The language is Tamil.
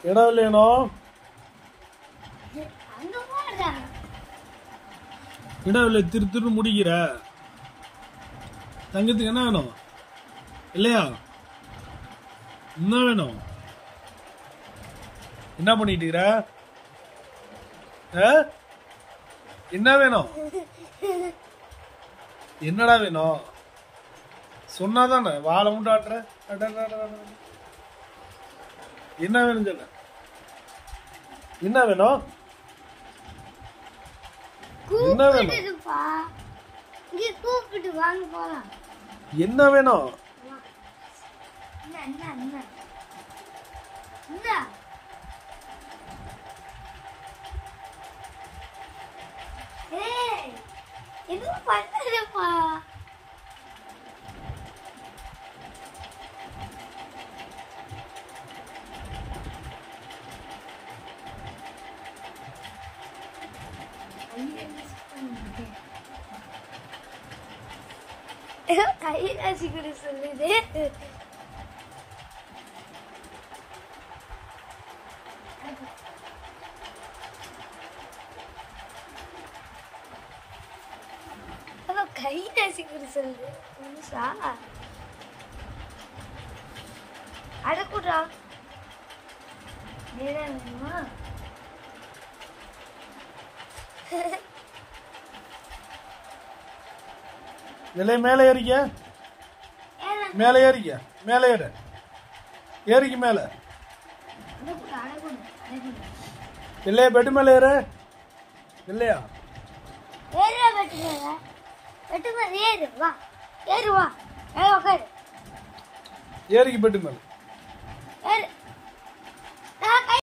இடம் இல்லையனோ இடம் இல்லை திரு முடிக்கிற தங்கத்துக்கு என்ன வேணும் இல்லையா என்ன வேணும் என்ன பண்ணிட்டு இருக்கிற என்ன வேணும் என்னடா வேணும் சொன்னாதானே வாழை உண்டு ஆட்டுற என்ன வேணும் சொல்ல என்ன வேணும் என்ன வேணும் என்ன வேணும் எதுவும் பண்ணலப்பா கையிலாசி கூட சொல்லுது கையிலாசி கூட சொல்லுது அடக்கூடா வேணுமா நிலை மேலே ஏறிக்க மேலே ஏறிக்க மேலே ஏறு ஏறிக்க மேலே இல்லையா பெட்டு மேலே ஏறு இல்லையா ஏறு வா ஏறு வா ஏறிக்கு பெட்டு மேலே